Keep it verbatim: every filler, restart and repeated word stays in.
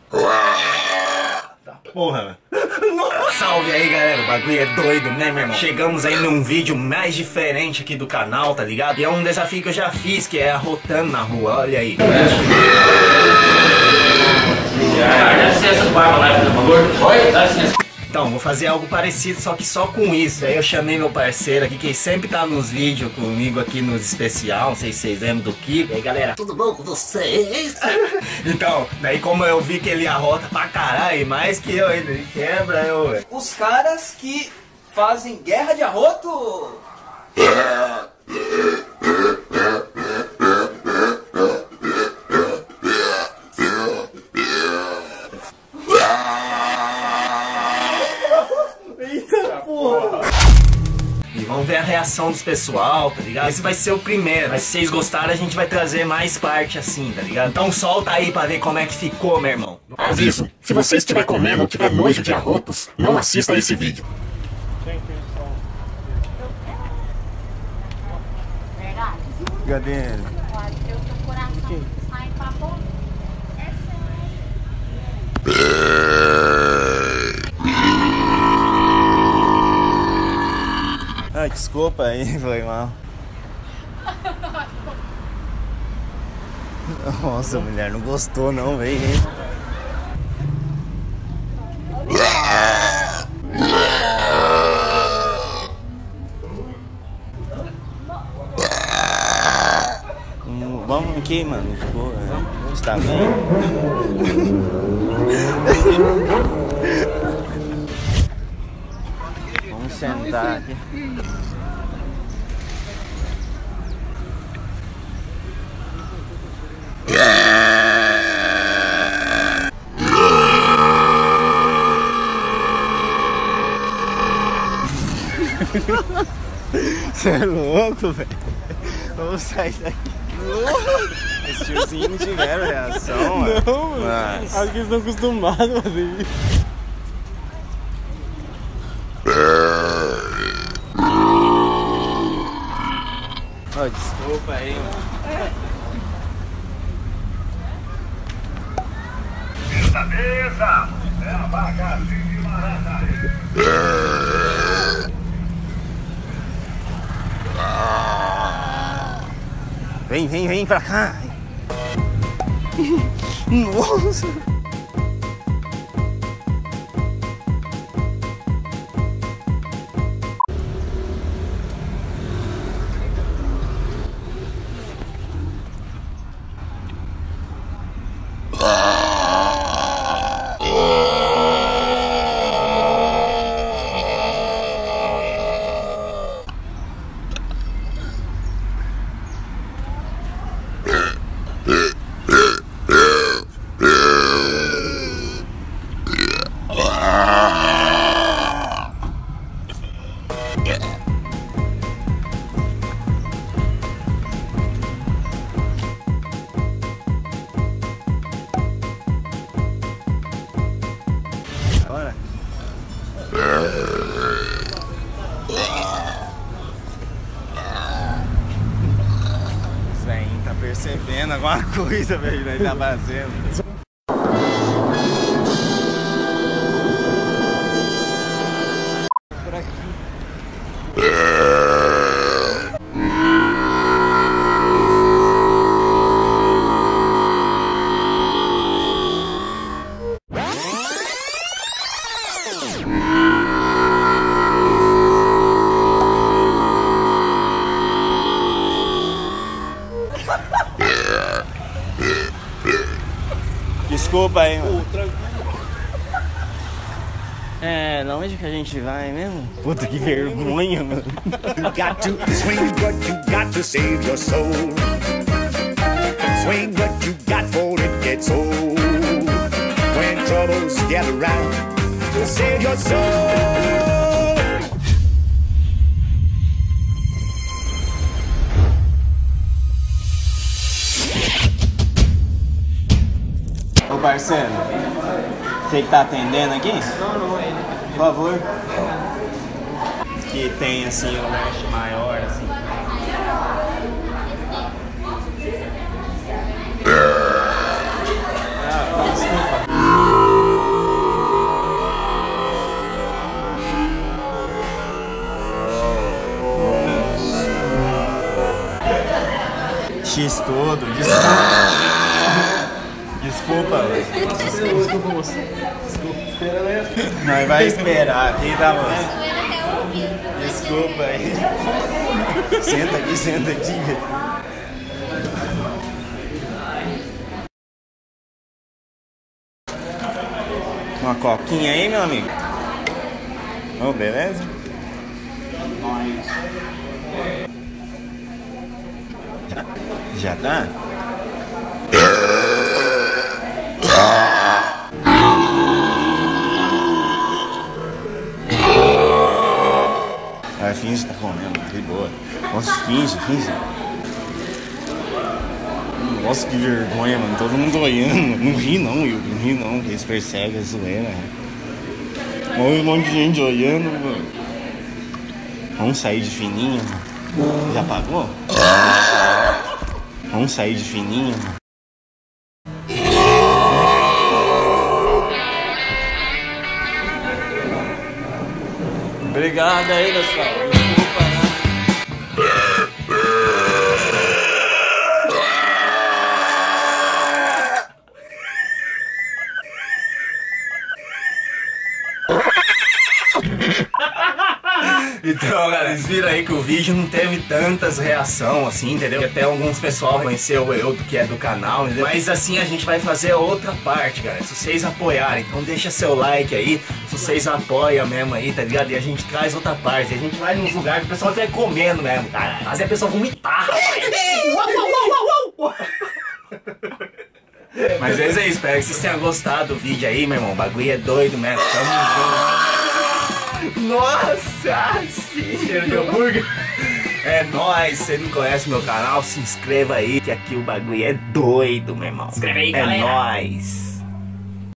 Porra. Salve aí, galera, o bagulho é doido, né, meu irmão? Chegamos aí num vídeo mais diferente aqui do canal, tá ligado? E é um desafio que eu já fiz, que é arrotando na rua, olha aí. Dá licença, barba lá, por favor. Oi, dá licença. Então, vou fazer algo parecido, só que só com isso. Aí eu chamei meu parceiro aqui, que sempre tá nos vídeos comigo aqui nos especial, não sei se vocês lembram do Kiko. E aí, galera, tudo bom com vocês? Então, daí como eu vi que ele arrota pra caralho, e mais que eu ainda, ele quebra, eu... Os caras que fazem guerra de arroto! E vamos ver a reação dos pessoal, tá ligado? Esse vai ser o primeiro, mas se vocês gostarem a gente vai trazer mais parte assim, tá ligado? Então solta aí pra ver como é que ficou, meu irmão. Aviso, se você estiver comendo ou tiver nojo de arrotos, não assista a esse vídeo. Verdade? Cadê ele? Olha, o seu coração sai pra fora. É Ai, desculpa aí, foi mal. Nossa, mulher, não gostou não, velho. Vamos aqui, mano, de boa. Você tá bem? Vamos sentar aqui. Você é louco, velho? Vamos sair daqui. Esse tiozinho não tiveram reação, mano. Não, mano. Mas... acho que eles estão acostumados a fazer isso. Oh, desculpa aí, mano. Mesa, mesa! É a bagacinha de marata. Vem, vem, vem pra cá. Nossa. Bora. Esse velhinho tá percebendo alguma coisa, velho, que ele tá fazendo. Por aqui. Desculpa aí, mano. É, na onde que a gente vai mesmo? Puta que vergonha, mano. You got to swing what you got to save your soul. Swing what you got for it gets old. When troubles get around, save your soul. Ô parceiro, você que tá atendendo aqui? Não, não é. Por favor. Que tem assim um lanche maior assim. Ah, desculpa. tudo. Desculpa. Desculpa, velho. Desculpa. Nós vai esperar aqui, tá, moço? Desculpa aí. Senta aqui, senta aqui, velho. Uma coquinha aí, meu amigo? Ô, oh, beleza? Já, já tá? Ah, finge que tá comendo, de boa. Nossa, finge, finge. Nossa, que vergonha, mano. Todo mundo olhando. Não ri não, Will. Não ri não, que eles percebem a zoeira. Olha um monte de gente olhando, mano. Vamos sair de fininho, mano. Já pagou? Vamos sair de fininho, mano. Obrigado aí, pessoal. Desculpa, né? Então, galera, vocês viram aí que o vídeo não teve tantas reações assim, entendeu? E até alguns pessoal conheceu eu do que é do canal, entendeu? Mas assim a gente vai fazer a outra parte, galera. Se vocês apoiarem, então deixa seu like aí. Se vocês apoiam mesmo aí, tá ligado? E a gente traz outra parte. A gente vai nos lugares que o pessoal vai comendo mesmo, cara. Fazer a pessoa vomitar. Mas é isso aí, espero que vocês tenham gostado do vídeo aí, meu irmão. O bagulho é doido mesmo. Tamo junto. Nossa, sim, cheiro de hambúrguer. É nóis, se você não conhece meu canal, se inscreva aí, que aqui o bagulho é doido, meu irmão. Inscreve aí, é galera. nóis.